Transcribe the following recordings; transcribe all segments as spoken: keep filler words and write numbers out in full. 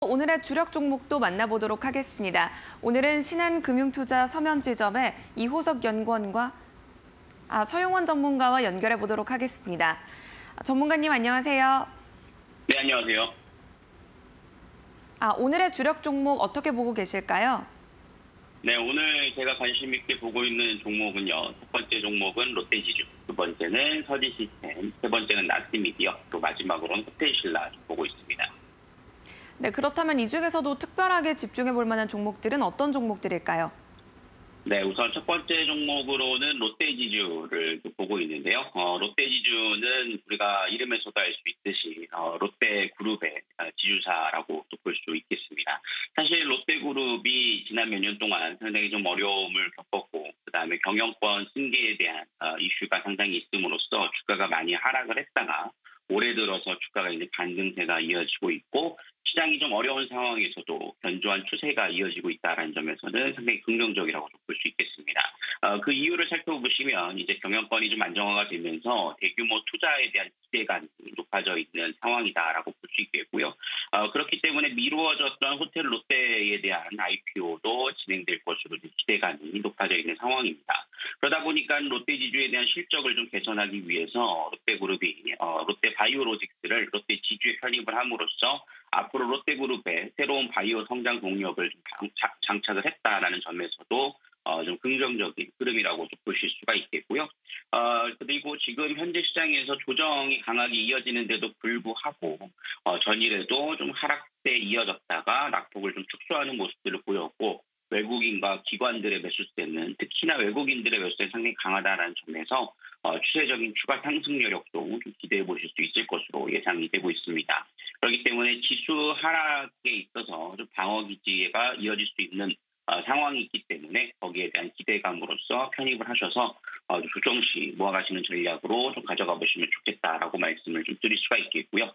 오늘의 주력 종목도 만나보도록 하겠습니다. 오늘은 신한금융투자 서면지점의 이호석 연구원과 아, 서용원 전문가와 연결해 보도록 하겠습니다. 전문가님 안녕하세요. 네, 안녕하세요. 아, 오늘의 주력 종목 어떻게 보고 계실까요? 네, 오늘 제가 관심 있게 보고 있는 종목은요. 첫 번째 종목은 롯데지주, 두 번째는 서지시스템, 세 번째는 나스미디어, 또 마지막으로는 호텔신라 보고 있습니다. 네, 그렇다면 이 중에서도 특별하게 집중해 볼 만한 종목들은 어떤 종목들일까요? 네, 우선 첫 번째 종목으로는 롯데지주를 보고 있는데요. 어, 롯데지주는 우리가 이름에서도 알 수 있듯이 어, 롯데그룹의 지주사라고 또 볼 수 있겠습니다. 사실 롯데그룹이 지난 몇 년 동안 상당히 좀 어려움을 겪었고, 그다음에 경영권 승계에 대한 어, 이슈가 상당히 있음으로써 주가가 많이 하락을 했다가 올해 들어서 주가가 이제 반등세가 이어지고 있고, 시장이 좀 어려운 상황에서도 견조한 추세가 이어지고 있다는 점에서는 상당히 긍정적이라고 볼 수 있겠습니다. 어, 그 이유를 살펴보시면 이제 경영권이 좀 안정화가 되면서 대규모 투자에 대한 기대감이 높아져 있는 상황이다라고 볼 수 있겠고요. 어, 그렇기 때문에 미루어졌던 호텔 롯데에 대한 아이피오도 진행될 것으로 기대감이 높아져 있는 상황입니다. 그러다 보니까 롯데지주에 대한 실적을 좀 개선하기 위해서 롯데그룹이 어, 롯데바이오로직스를 롯데지주에 편입을 함으로써 앞으로 롯데그룹의 새로운 바이오 성장 동력을 좀 장착을 했다라는 점에서도 어, 좀 긍정적인 흐름이라고 보실 수가 있겠고요. 어, 그리고 지금 현재 시장에서 조정이 강하게 이어지는데도 불구하고 어, 전일에도 좀 하락세 이어졌다가 낙폭을 좀 축소하는 모습들을 보였고, 외국인과 기관들의 매수세는 특히나 외국인들의 매수세는 상당히 강하다는 점에서 어, 추세적인 추가 상승 여력도 좀 기대해 보실 수 있을 것으로 예상이 되고 있습니다. 그렇기 때문에 지수 하락에 있어서 좀 방어 기지가 이어질 수 있는 어, 상황이 있기 때문에 거기에 대한 기대감으로써 편입을 하셔서 어, 조정시 모아가시는 전략으로 좀 가져가 보시면 좋겠다라고 말씀을 좀 드릴 수가 있겠고요.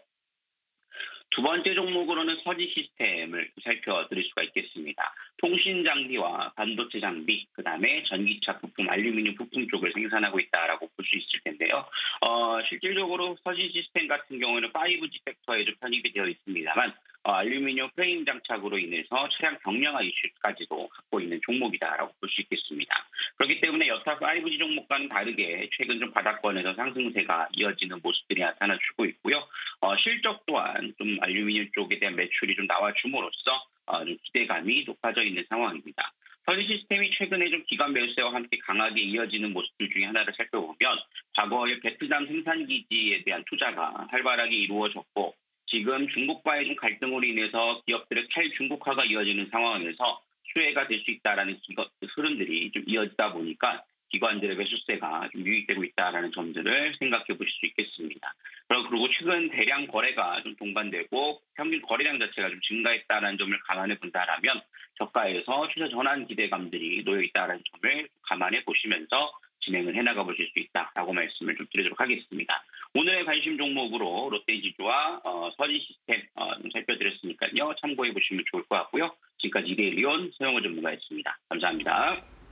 두 번째 종목으로는 서지시스템을 살펴드릴 수가 있겠습니다. 통신장비와 반도체 장비, 그다음에 전기차 부품, 알루미늄 부품 쪽을 생산하고 있다라고 볼 수 있을 텐데요. 어, 실질적으로 서지시스템 같은 경우는 파이브지 섹터에 좀 편입이 되어 있습니다만 어, 알루미늄 프레임 장착으로 인해서 차량 경량화 이슈까지도 갖고 있는 종목이다라고 볼 수 있겠습니다. 그렇기 때문에 여타 파이브지 종목과는 다르게 최근 좀 바닥권에서 상승세가 이어지는 모습들이 나타나주고 있고요. 어, 실적 또한 좀 알루미늄 쪽에 대한 매출이 좀 나와줌으로써 어, 좀 기대감이 높아져 있는 상황입니다. 서지시스템이 최근에 좀 기관 매수세와 함께 강하게 이어지는 모습들 중에 하나를 살펴보면 과거에 베트남 생산기지에 대한 투자가 활발하게 이루어졌고, 지금 중국과의 좀 갈등으로 인해서 기업들의 탈중국화가 이어지는 상황에서 수혜가 될 수 있다라는 흐름들이 좀 이어지다 보니까 기관들의 매수세가 좀 유입되고 있다라는 점들을 생각해 보실 수 있겠습니다. 그리고 최근 대량 거래가 좀 동반되고 평균 거래량 자체가 좀 증가했다는 점을 감안해 본다라면 저가에서 추세 전환 기대감들이 놓여 있다는 점을 감안해 보시면서 진행을 해나가 보실 수 있다라고 말씀을 좀 드리도록 하겠습니다. 오늘의 관심 종목으로 롯데지주와 어, 서지시스템 어, 좀 살펴드렸으니까요. 참고해 보시면 좋을 것 같고요. 지금까지 이데일리온 서영호 전문가였습니다. 감사합니다.